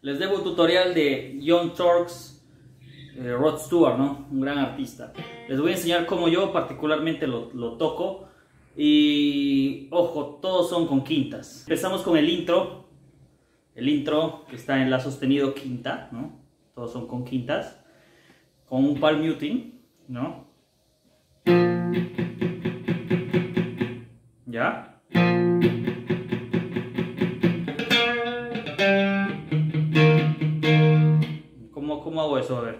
Les debo un tutorial de Young Turks, Rod Stewart, ¿no? Un gran artista. Les voy a enseñar cómo yo particularmente lo toco. Y ojo, todos son con quintas. Empezamos con el intro. El intro que está en la sostenido quinta, ¿no? Todos son con quintas. Con un palm muting, ¿no? ¿Ya? ¿Cómo hago eso? A ver.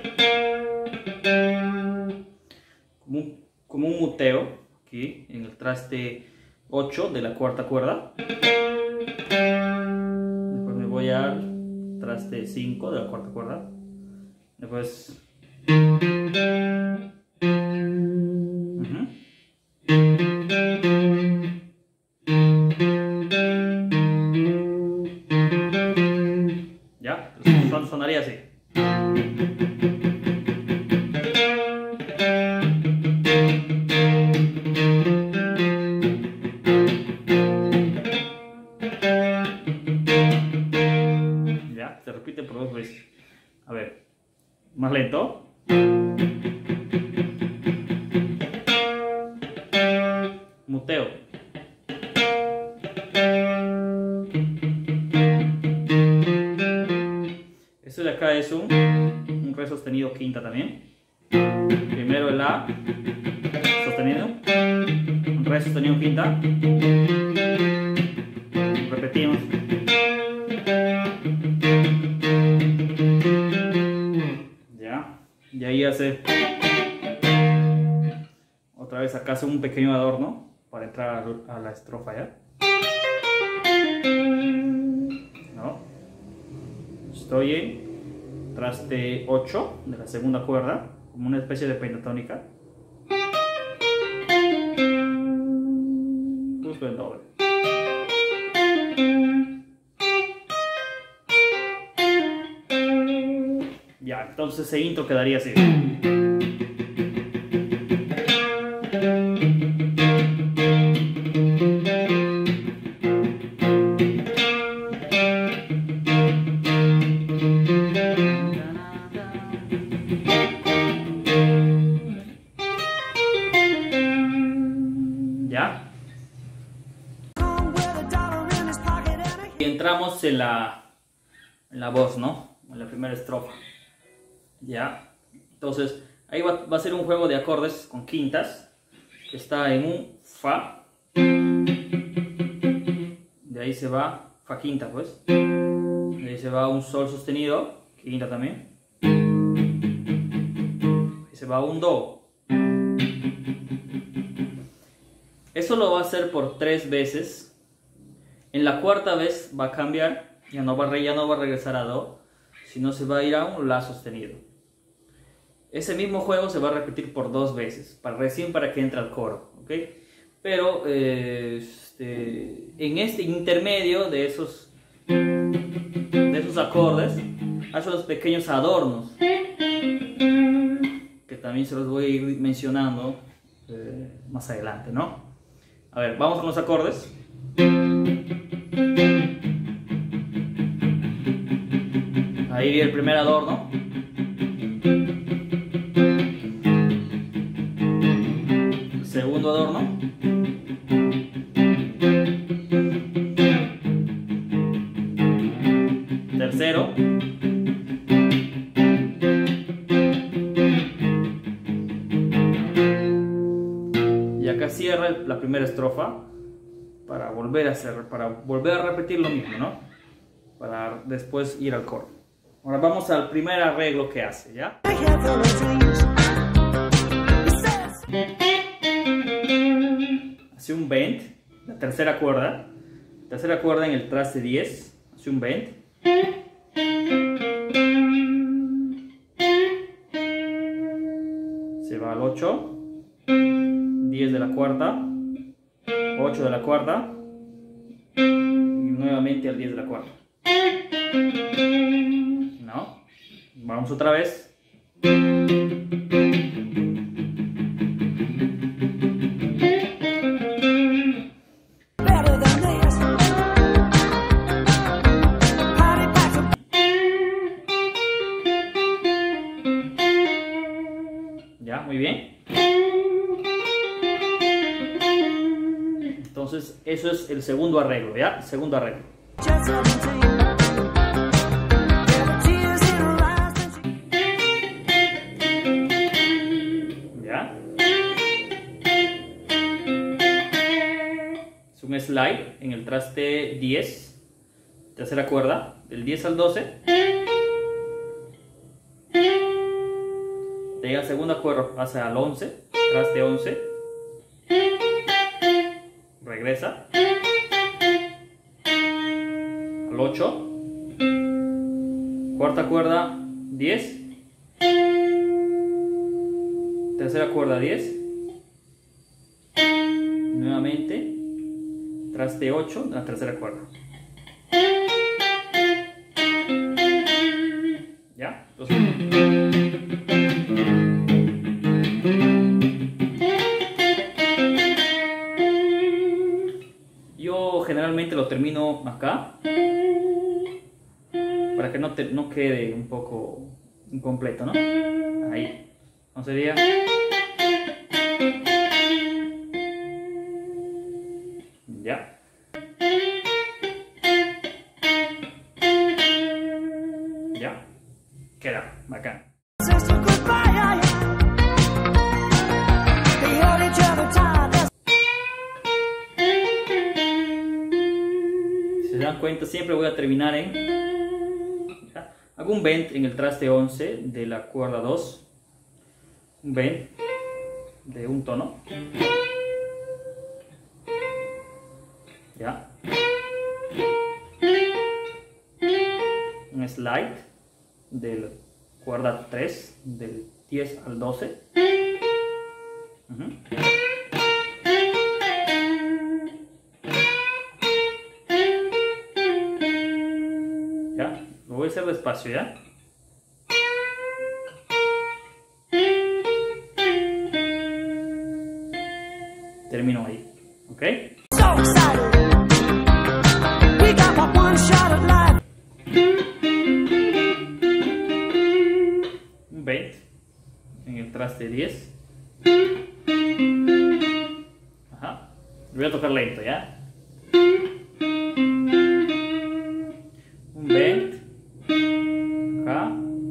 Como un muteo aquí en el traste 8 de la cuarta cuerda. Después me voy al traste 5 de la cuarta cuerda. Después ya, sonaría así. Ya, se repite por dos veces. A ver, más lento. Muteo. Esto de acá es un re sostenido quinta también. Primero el La sostenido, un re sostenido quinta. Repetimos. Ya, y ahí hace otra vez acá hace un pequeño adorno para entrar a la estrofa, ¿ya? ¿No? Estoy en traste 8 de la segunda cuerda, como una especie de pentatónica. Busco el doble. Ya, entonces ese intro quedaría así. ¿Ya? Y entramos en la voz, ¿no? En la primera estrofa. ¿Ya? Entonces, ahí va a ser un juego de acordes con quintas. Que está en un Fa. De ahí se va Fa quinta, pues. De ahí se va un Sol sostenido, quinta también. Y se va un Do. Eso lo va a hacer por 3 veces. En la cuarta vez va a cambiar, ya no va a regresar a Do, sino se va a ir a un La sostenido. Ese mismo juego se va a repetir por 2 veces, recién para que entre al coro, ¿ok? Pero en este intermedio de esos acordes, hace los pequeños adornos, que también se los voy a ir mencionando más adelante, ¿no? A ver, vamos con los acordes. Ahí viene el primer adorno. El segundo adorno. Tercero. Y acá cierra la primera estrofa para volver a repetir lo mismo, ¿no? Para después ir al coro. Ahora vamos al primer arreglo que hace, ¿ya? Hace un bend, la tercera cuerda en el traste 10, hace un bend. Se va al 8, 10 de la cuarta, 8 de la cuarta y nuevamente al 10 de la cuarta. ¿No? Vamos otra vez. Entonces eso es el segundo arreglo, ¿ya? El segundo arreglo. ¿Ya? Es un slide en el traste 10, tercera cuerda, del 10 al 12. Llega segunda cuerda, pasa al 11, traste 11. Regresa al 8, cuarta cuerda 10, tercera cuerda 10, nuevamente traste 8, la tercera cuerda. ¿Ya? Entonces, yo generalmente lo termino acá para que no quede un poco incompleto, ¿no? Ahí. ¿No sería? Ya. Ya. Queda bacán. Si se dan cuenta, siempre voy a terminar en... ¿ya? Hago un bend en el traste 11 de la cuerda 2. Un bend de un tono. ¿Ya? Un slide de la cuerda 3, del 10 al 12. ¿Ya? Lo voy a hacer despacio, ¿ya? Termino ahí, ¿ok? Un bend en el traste 10. Ajá. Lo voy a tocar lento, ¿ya? Un bend acá,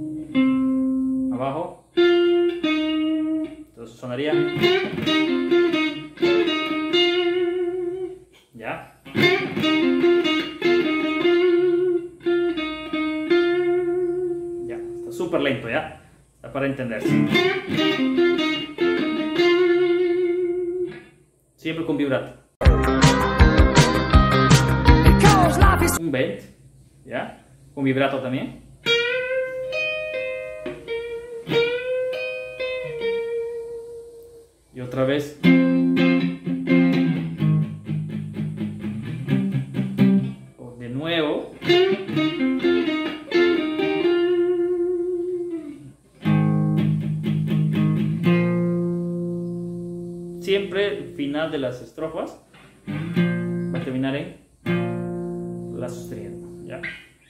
abajo. Entonces sonaría, ¿ya? Ya, está súper lento, ¿ya? Está para entenderse. Siempre con vibrato. Un bend, ¿ya? Con vibrato también. Y otra vez. O de nuevo. Siempre el final de las estrofas va a terminar en la sosteniendo, ¿ya?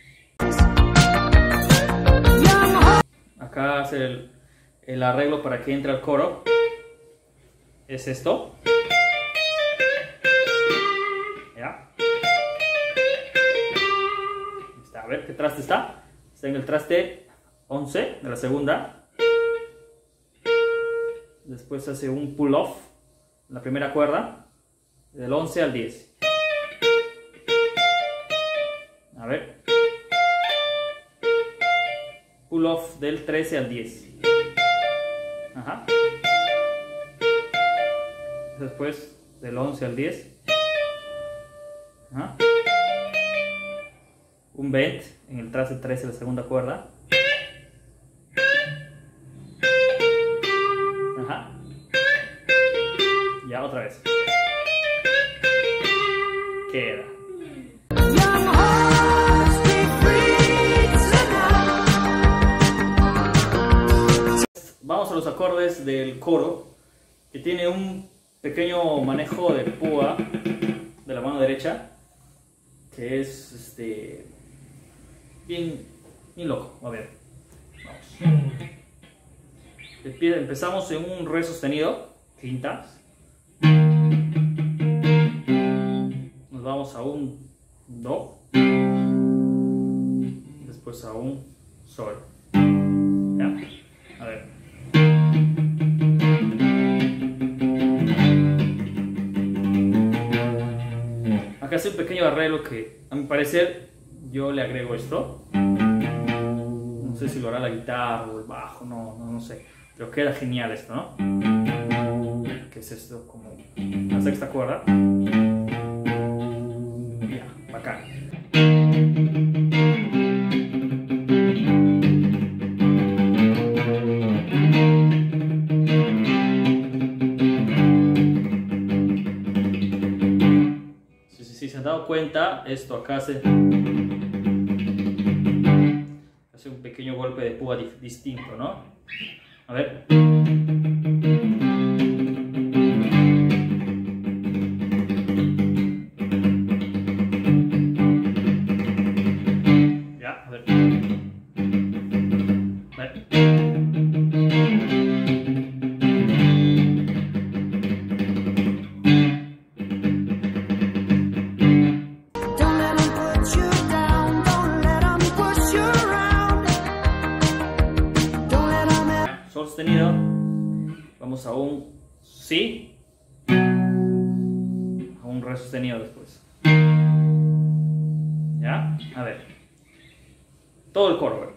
Acá hace el arreglo para que entre al coro. Es esto. ¿Ya? A ver, ¿qué traste está? Está en el traste 11 de la segunda. Después hace un pull off en la primera cuerda, del 11 al 10. A ver. Pull off del 13 al 10. Ajá. Después del 11 al 10. Ajá. Un bend en el traste 13 de la segunda cuerda. Ajá. Ya otra vez. Queda. Vamos a los acordes del coro, que tiene un pequeño manejo de púa de la mano derecha, que es bien loco. A ver, vamos. Empezamos en un re sostenido, quintas. vamos a un do, después a un sol. ¿Ya? A ver. Acá hace un pequeño arreglo que a mi parecer yo le agrego esto. No sé si lo hará la guitarra o el bajo, no sé. Pero queda genial esto, ¿no? ¿Qué es esto? Como la sexta cuerda. Ya, bacán. Si se han dado cuenta, esto acá hace un pequeño golpe de púa distinto, ¿no? A ver. Ya, a ver. A ver. Sol sostenido, vamos a un si, a un re sostenido después. ¿Ya? A ver. Todo el coro, a ver.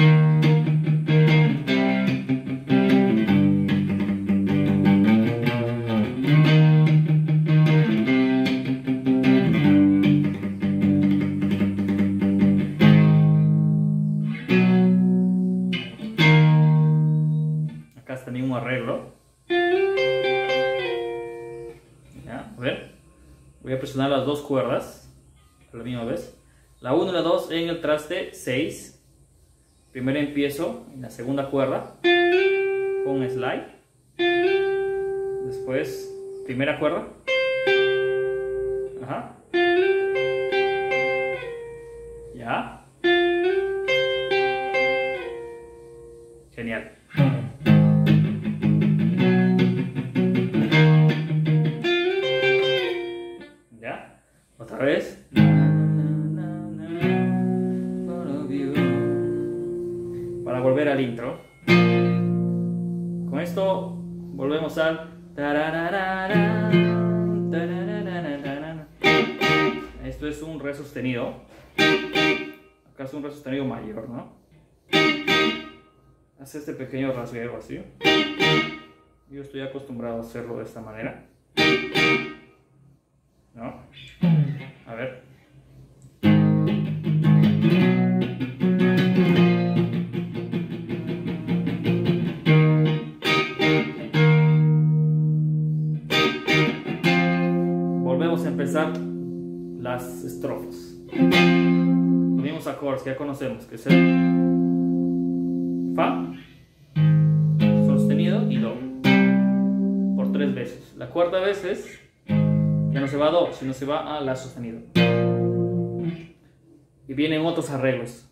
Acá está también un arreglo. ¿Ya? A ver. Voy a presionar las dos cuerdas a la misma vez. La 1 y la 2 en el traste 6. Primero empiezo en la segunda cuerda con slide. Después, primera cuerda. Ajá. Ya. Genial. Ya. Otra vez. Para volver al intro. Con esto volvemos al. Esto es un re sostenido. Acá es un re sostenido mayor, ¿no? Hace este pequeño rasgueo así. Yo estoy acostumbrado a hacerlo de esta manera, ¿no? A ver. Volvemos a empezar las estrofas. Los mismos acordes que ya conocemos, que es el fa, sol sostenido y do, por 3 veces. La cuarta vez es, ya no se va a do, sino se va a la sostenido. Y vienen otros arreglos.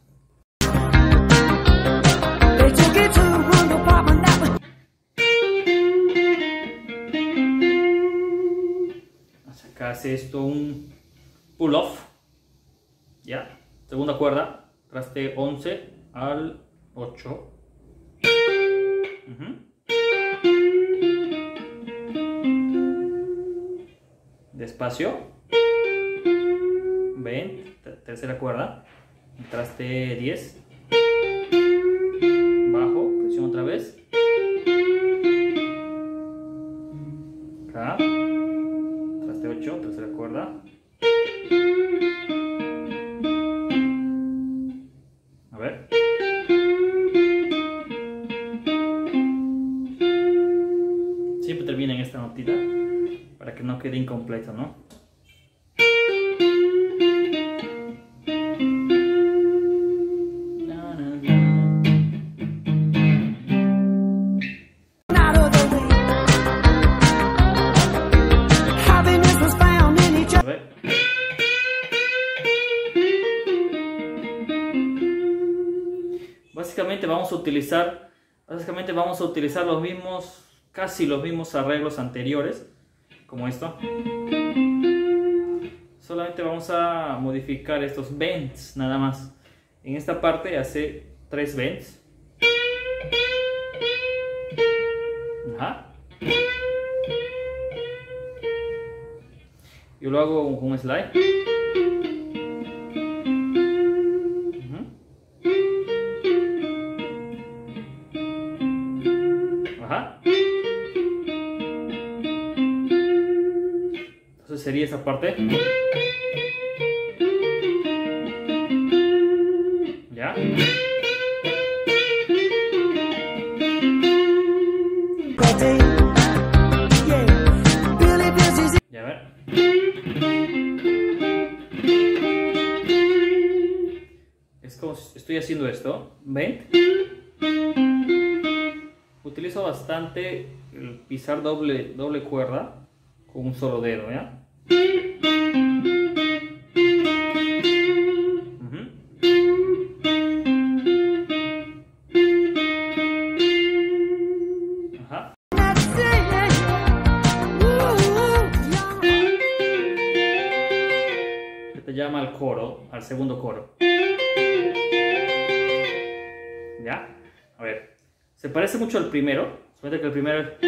Acá hace esto un pull off. Ya, segunda cuerda, traste 11 al 8. Despacio. Ven, tercera cuerda, traste 10. Bajo, presión otra vez. Acá, traste 8, tercera cuerda. A ver. Siempre termina en esta notita para que no quede incompleto, ¿no? A ver. Básicamente vamos a utilizar los mismos, casi los mismos arreglos anteriores, como esto. solamente vamos a modificar estos bends nada más. En esta parte hace 3 bends. Ajá. Yo lo hago con un slide. Ajá. Entonces sería esa parte. ¿Ya? Ya, a ver. Es como si estoy haciendo esto. ¿Ven? Utilizo bastante el pisar doble cuerda con un solo dedo, ¿ya? Ajá. Te llama al coro, al segundo coro. ¿Ya? A ver. Se parece mucho al primero. Solamente que el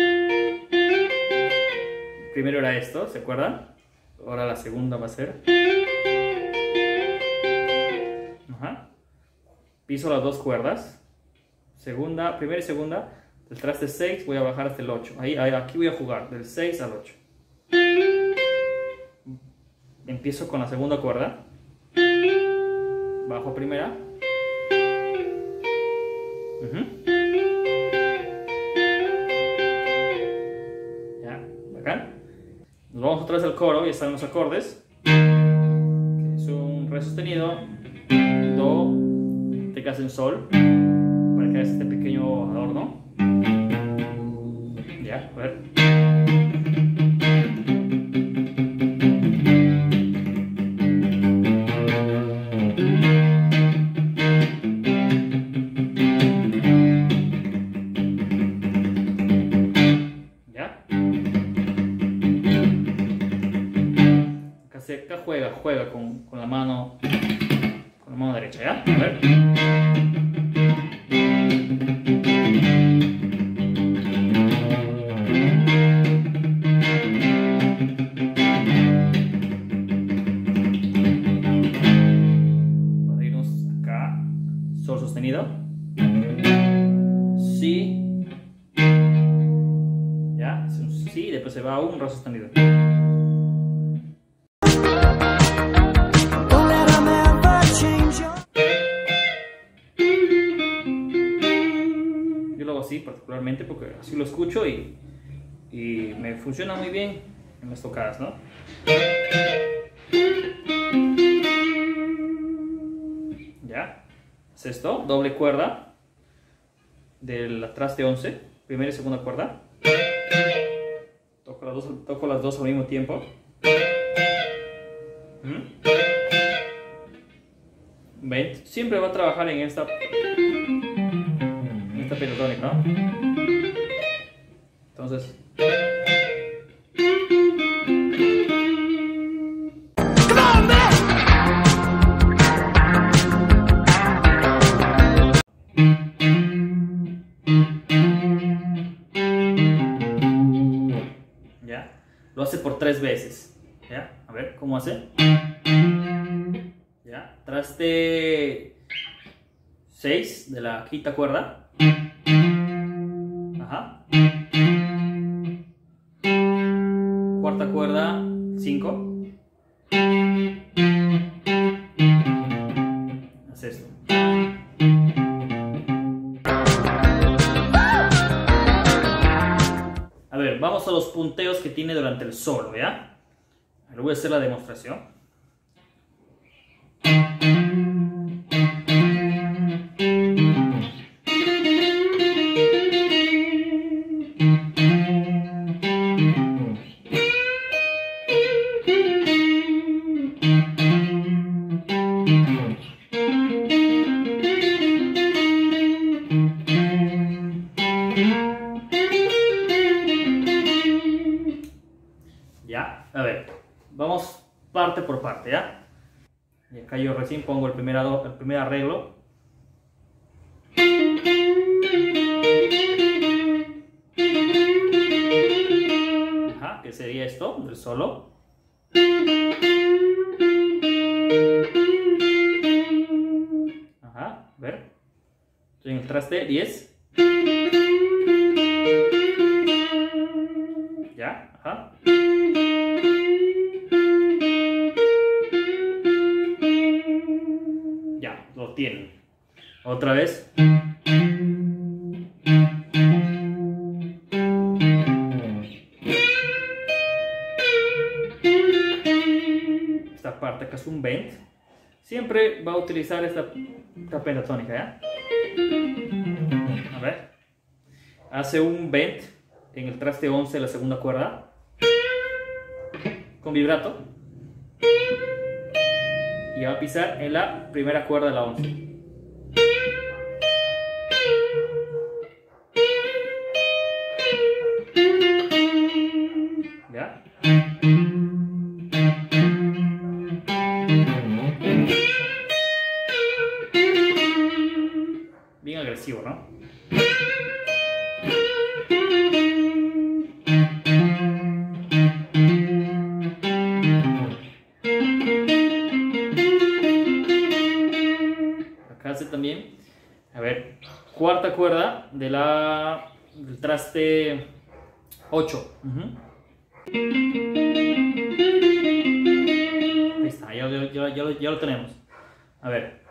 primero era esto, ¿se acuerdan? Ahora la segunda va a ser. Ajá. Piso las 2 cuerdas. Primera y segunda. Del traste 6 voy a bajar hasta el 8. Aquí voy a jugar del 6 al 8. Empiezo con la segunda cuerda. Bajo primera. Ya, bacán. Nos vamos otra vez al coro, ya están los acordes. Que es un re sostenido, do, te quedas en sol, para que hagas este pequeño adorno. Ya, a ver. Acá juega con la mano derecha, ¿ya? A ver. Para irnos acá, sol sostenido, si, ya, es un si, después se va a un re sostenido. Así particularmente porque así lo escucho y me funciona muy bien en las tocadas, ¿no? Ya, es esto, doble cuerda del traste 11, primera y segunda cuerda, toco las dos al mismo tiempo. ¿Ven? Siempre va a trabajar en esta pentatónica, ¿no? Entonces, ya, lo hace por 3 veces, ya, a ver cómo hace, ya, traste 6 de la quinta cuerda. Ajá. Cuarta cuerda, 5. Haz esto. A ver, vamos a los punteos que tiene durante el solo, ¿ya? Le voy a hacer la demostración. Ya, a ver, vamos parte por parte, ¿ya? Y acá yo recién pongo el primer arreglo. Ajá, que sería esto, del solo. Ajá, a ver. Estoy en el traste 10. Ya, ajá. Ya, lo tienen. Otra vez. Esta parte acá es un bend. Siempre va a utilizar esta pentatónica, ¿ya? A ver. Hace un bend en el traste 11, la segunda cuerda, con vibrato, y va a pisar en la primera cuerda de la 11. ¿Ya? Bien agresivo, ¿no? Acá hace también, a ver, cuarta cuerda del traste 8. Ahí está, ya lo tenemos. A ver.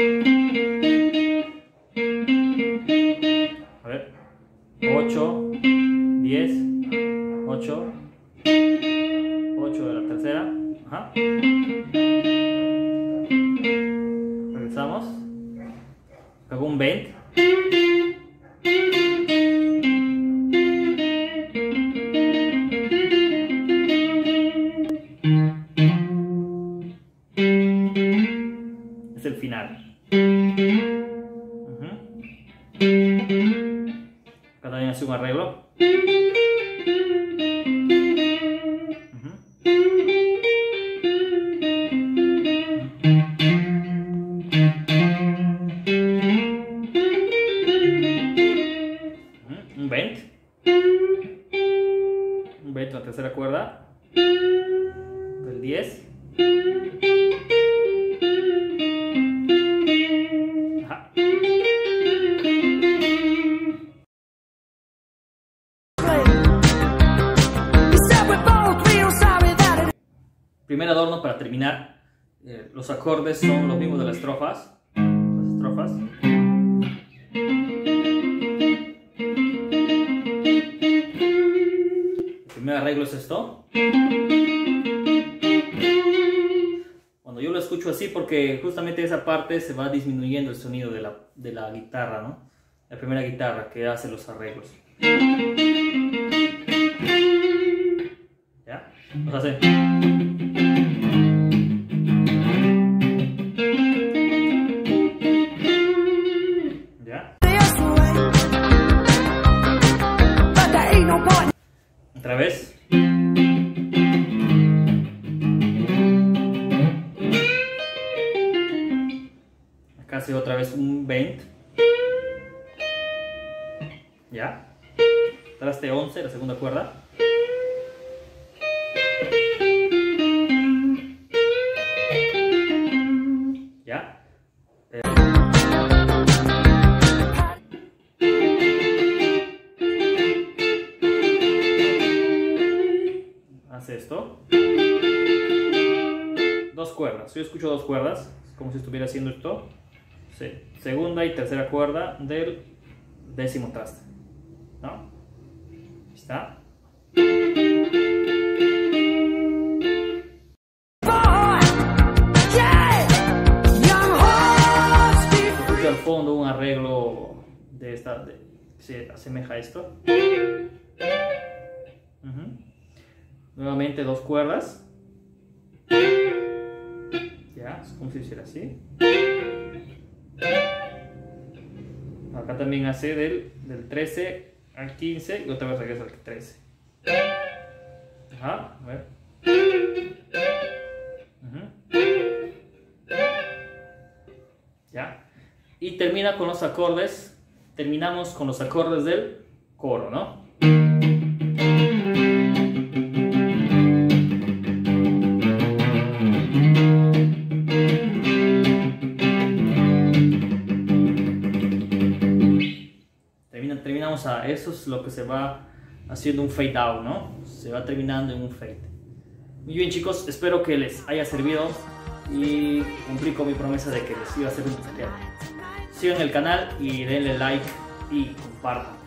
A ver. 8, 10, 8, 8 de la tercera. Ajá. Regresamos. Hago un bend. Es el final. Acá también hace un arreglo. Un bend. Un bend en la tercera cuerda. Del 10. Ajá. Primer adorno para terminar. Los acordes son los mismos de las estrofas. Las estrofas. El primer arreglo es esto. Bueno, yo lo escucho así porque justamente esa parte se va disminuyendo el sonido de la guitarra, ¿no? La primera guitarra que hace los arreglos. ¿Ya? Vamos a hacer. ¿Ya? Otra vez. Acá hace otra vez un bend. ¿Ya? Traste 11, la segunda cuerda. ¿Ya? Hace esto. Dos cuerdas. Yo escucho dos cuerdas, como si estuviera haciendo esto. Sí. Segunda y tercera cuerda del décimo traste, ¿no? Ahí está. Escucho al fondo un arreglo de esta, se asemeja a esto. Nuevamente dos cuerdas. Ya, es como si hiciera así. Acá también hace del 13 al 15 y otra vez regresa al 13. Ajá, a ver. y termina con los acordes, terminamos con los acordes del coro, ¿no? Terminamos a eso, es lo que se va haciendo un fade out, ¿no? Se va terminando en un fade. Muy bien, chicos, espero que les haya servido y cumplí con mi promesa de que les iba a hacer un tutorial. Sigan el canal y denle like y compartan.